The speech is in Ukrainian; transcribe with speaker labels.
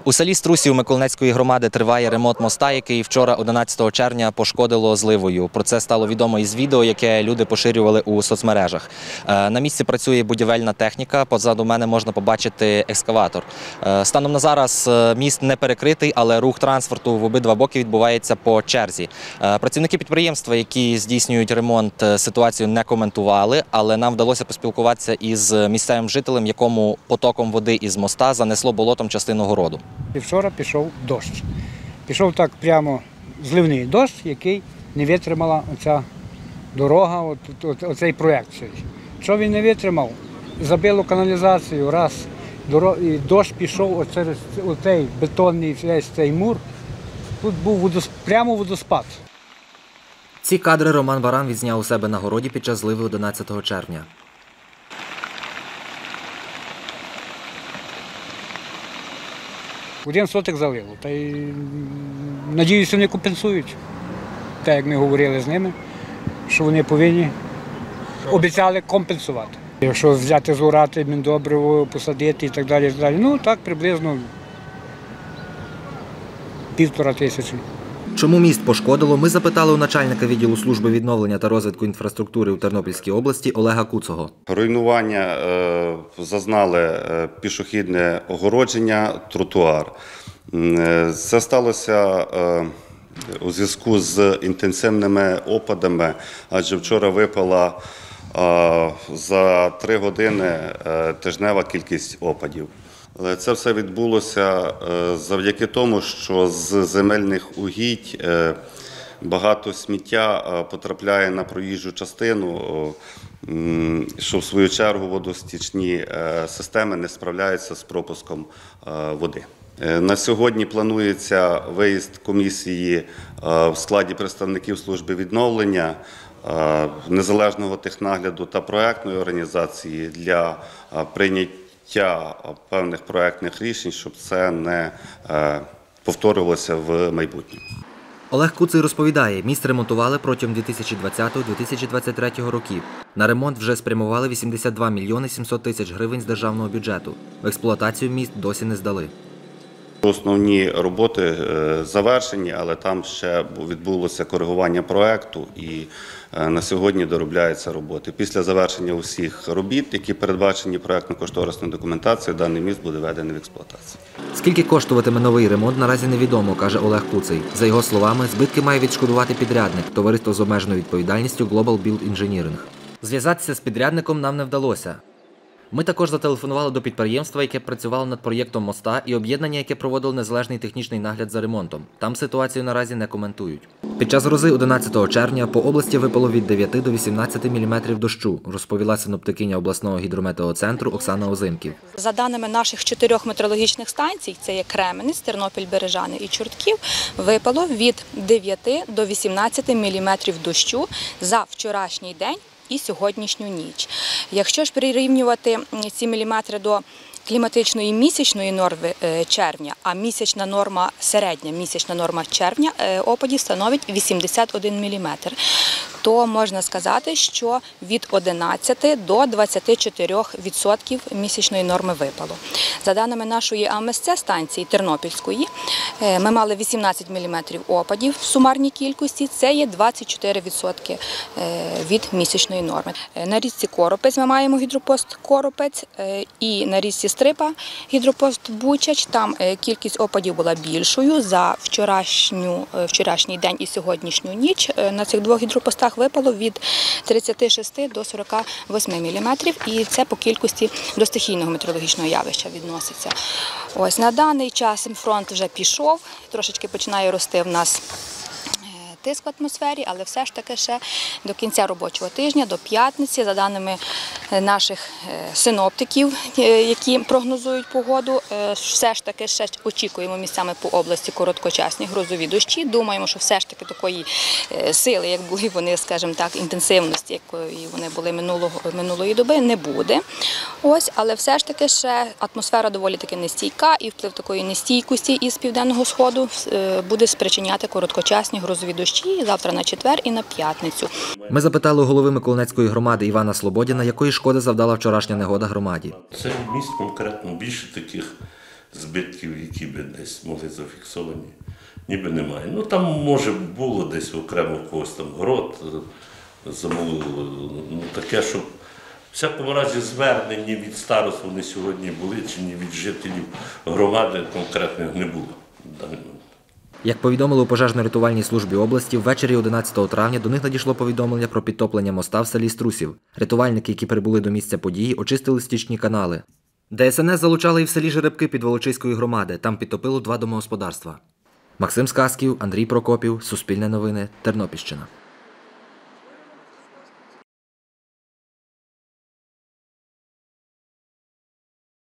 Speaker 1: У селі Струсів Миколинецької громади триває ремонт моста, який вчора, 11 червня, пошкодило зливою. Про це стало відомо із відео, яке люди поширювали у соцмережах. На місці працює будівельна техніка, позаду мене можна побачити екскаватор. Станом на зараз міст не перекритий, але рух транспорту в обидва боки відбувається по черзі. Працівники підприємства, які здійснюють ремонт, ситуацію не коментували, але нам вдалося поспілкуватися із місцевим жителем, якому потоком води із моста занесло болотом частину городу.
Speaker 2: І вчора пішов дощ. Пішов так прямо зливний дощ, який не витримала оця дорога, оцей проєкт. Що він не витримав? Забило каналізацію, раз, і дощ пішов через оцей бетонний весь цей мур. Тут був прямо водоспад.
Speaker 1: Ці кадри Роман Баран відзняв у себе на городі під час зливи 11 червня.
Speaker 2: Один сотик залило. Та й надіюся, вони компенсують. Так, як ми говорили з ними, що вони повинні, обіцяли компенсувати. Якщо взяти зорати, міндобриво, посадити і так далі, ну так приблизно 1500.
Speaker 1: Чому міст пошкодило, ми запитали у начальника відділу служби відновлення та розвитку інфраструктури у Тернопільській області Олега Куцого.
Speaker 3: Руйнування зазнали пішохідне огородження, тротуар. Це сталося у зв'язку з інтенсивними опадами, адже вчора випала за 3 години тижнева кількість опадів. Але це все відбулося завдяки тому, що з земельних угідь багато сміття потрапляє на проїжджу частину, що в свою чергу водостічні системи не справляються з пропуском води. На сьогодні планується виїзд комісії в складі представників служби відновлення, незалежного технагляду та проектної організації для прийняття певних проектних рішень, щоб це не повторювалося в майбутньому.
Speaker 1: Олег Куций розповідає, міст ремонтували протягом 2020-2023 років. На ремонт вже спрямували 82 мільйони 700 тисяч гривень з державного бюджету. В експлуатацію міст досі не здали.
Speaker 3: Основні роботи завершені, але там ще відбулося коригування проекту і на сьогодні доробляються роботи. Після завершення усіх робіт, які передбачені проектно-кошторисною документацією, даний міст буде введений в експлуатацію.
Speaker 1: Скільки коштуватиме новий ремонт, наразі невідомо, каже Олег Куций. За його словами, збитки має відшкодувати підрядник – товариство з обмеженою відповідальністю Global Build Engineering. Зв'язатися з підрядником нам не вдалося. Ми також зателефонували до підприємства, яке працювало над проєктом моста, і об'єднання, яке проводило незалежний технічний нагляд за ремонтом. Там ситуацію наразі не коментують. Під час грози 11 червня по області випало від 9 до 18 мм дощу, розповіла синоптикиня обласного гідрометеоцентру Оксана Озимків.
Speaker 4: За даними наших 4 метеорологічних станцій, це є Кременець, Тернопіль, Бережани і Чортків, випало від 9 до 18 мм дощу за вчорашній день і сьогоднішню ніч. Якщо ж прирівнювати ці міліметри до кліматичної місячної норми червня, а місячна норма, середня місячна норма червня опадів становить 81 мм, то можна сказати, що від 11 до 24% місячної норми випало. За даними нашої АМСЦ-станції Тернопільської, ми мали 18 мм опадів в сумарній кількості, це є 24% від місячної норми. На річці Коропець ми маємо гідропост Коропець і на річці Стрипа гідропост Бучач. Там кількість опадів була більшою. За вчорашній день і сьогоднішню ніч на цих 2 гідропостах випало від 36 до 48 мм, і це по кількості до стихійного метеорологічного явища відноситься. Ось на даний час фронт вже пішов, трошечки починає рости в нас тиск в атмосфері, але все ж таки ще до кінця робочого тижня, до п'ятниці, за даними наших синоптиків, які прогнозують погоду, все ж таки ще очікуємо місцями по області короткочасні грозові дощі. Думаємо, що все ж таки такої сили, як були вони, скажімо так, інтенсивності, якої вони були минулої доби, не буде. Ось, але все ж таки ще атмосфера доволі таки нестійка, і вплив такої нестійкості із південного сходу буде спричиняти короткочасні грозові дощі завтра на четвер і на п'ятницю.
Speaker 1: Ми запитали у голови Миколинецької громади Івана Слободіна, якої шкоди завдала вчорашня негода громаді.
Speaker 5: Це міст конкретно більше таких збитків, які би десь могли зафіксовані, ніби немає. Ну там, може, було десь окремо в когось там город замовили, ну таке, щоб в всякому разі звернені від старост вони сьогодні були, чи ні від жителів громади конкретних не було в даний момент.
Speaker 1: Як повідомили у пожежно-рятувальній службі області, ввечері 11 травня до них надійшло повідомлення про підтоплення моста в селі Струсів. Рятувальники, які прибули до місця події, очистили стічні канали. ДСНС залучали і в селі Жеребки Підволочиської громади. Там підтопило 2 домогосподарства. Максим Сказків, Андрій Прокопів, Суспільне новини, Тернопільщина.